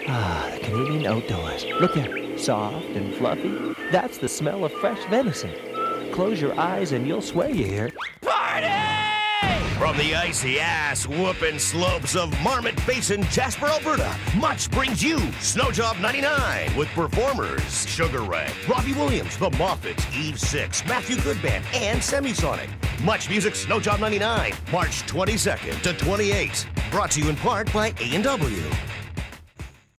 Ah, the Canadian outdoors. Look there, soft and fluffy. That's the smell of fresh venison. Close your eyes and you'll swear you hear party! From the icy ass-whooping slopes of Marmot Basin, Jasper, Alberta, Much brings you Snow Job 99 with performers Sugar Ray, Robbie Williams, The Moffats, Eve 6, Matthew Goodband, and Semisonic. Much Music Snow Job 99, March 22nd to 28th. Brought to you in part by A&W.